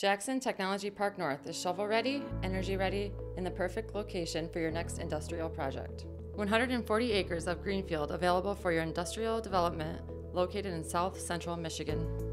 Jackson Technology Park North is shovel-ready, energy-ready, and the perfect location for your next industrial project. 140 acres of greenfield available for your industrial development located in South Central Michigan.